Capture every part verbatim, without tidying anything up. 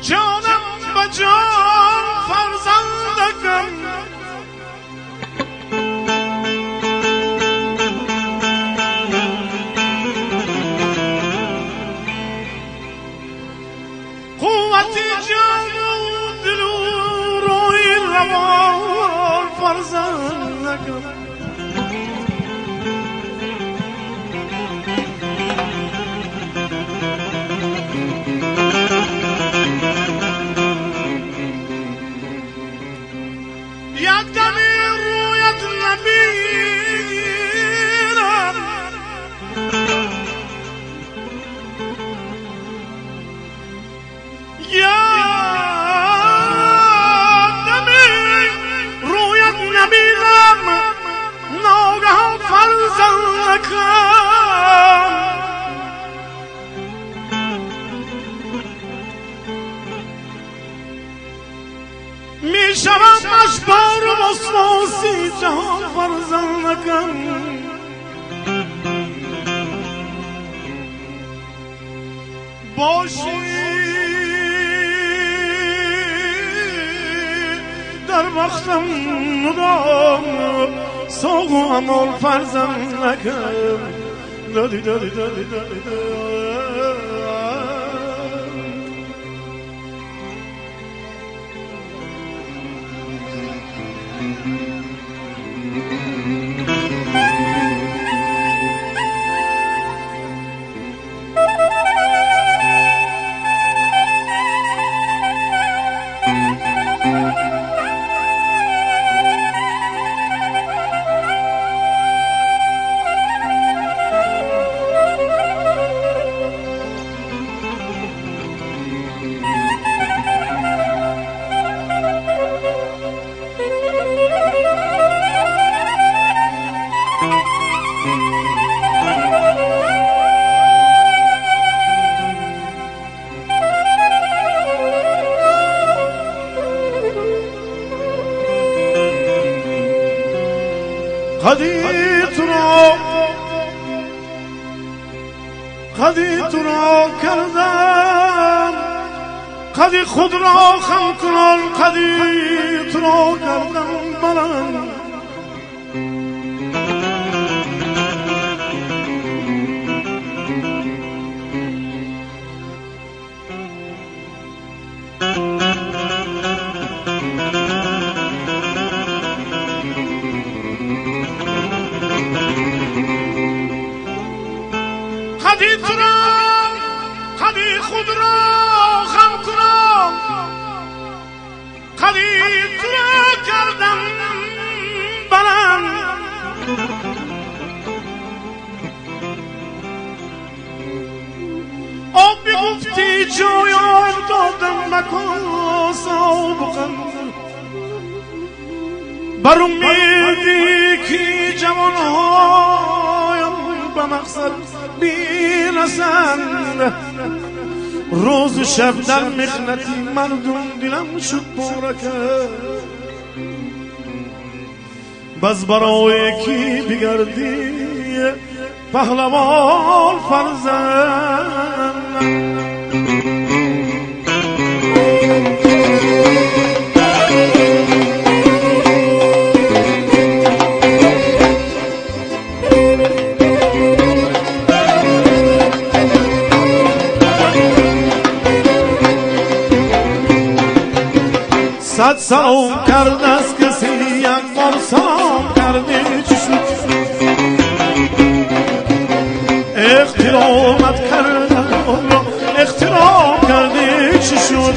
جانم به جان فرزندکم قوتی جان و دل و روی روان فرزندکم یک دمی رویت نبینم یک دمی رویت نبینم ناگهان فرزندکم می شوم اشبار و وسواسی جهان فرزندکم باشی در وقتم مدام سوق و امال فرزندکم دادی دادی دادی دادی قدی تو را قدی تو را کردم قدی خود را خم کنان قدی تو را کردم بلند قدی تو را قدی خود را خم کنم قدی تو را کردم بلند آب بگفتی جای آب دادم مکن سابقم بر امیدی که جوانهایم به مقصد بیرسند روز و شب در مخنتی مردم دلم شد پرکه بس برای کی بگردی پهلوان فرزند صد سلام کرد از کسی یک بار سلام کرده چی شد احترامت کردن را احترام کرده چی شد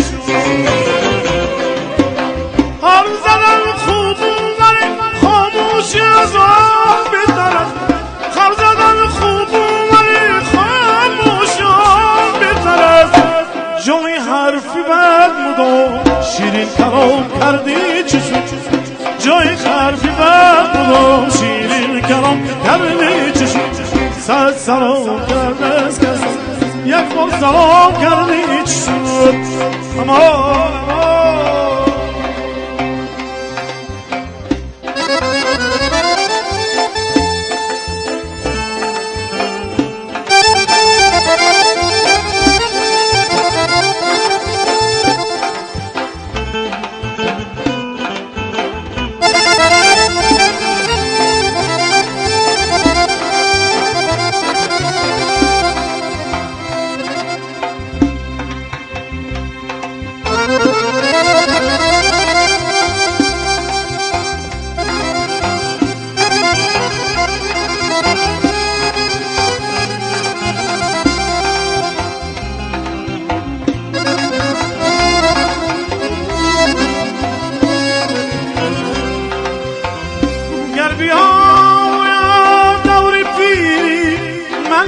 هر زدن خوب ولی خاموشی از آن بهتر هر زدن خوب ولی خاموشی آن بهتر جای حرفی بد مدام شیرین کلام کردی چی شد جای حرفی بد مدام شیرین کلام کردی چی شد صد سلام کرد از کسی یک بار سلام کردی چی شد اما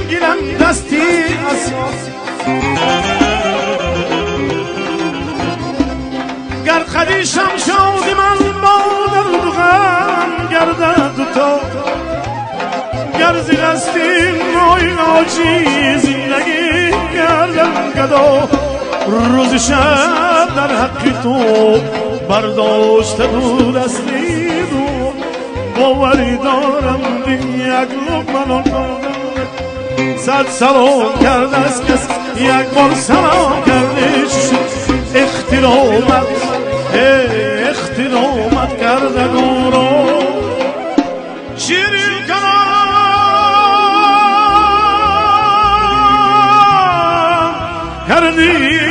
گیرم دستی اساس گر خدیشم شادی من با درد و غم گردد تا گر زیرستی مای آجی زندگی گردم گدا روز شب در حقی تو برداشته دو دستی دو باوری دارم یک لقمه نان صد سلام کرده از کس یک بار سلام کرده اخترامت اخترامت کرده دورا شیرین کنم کردی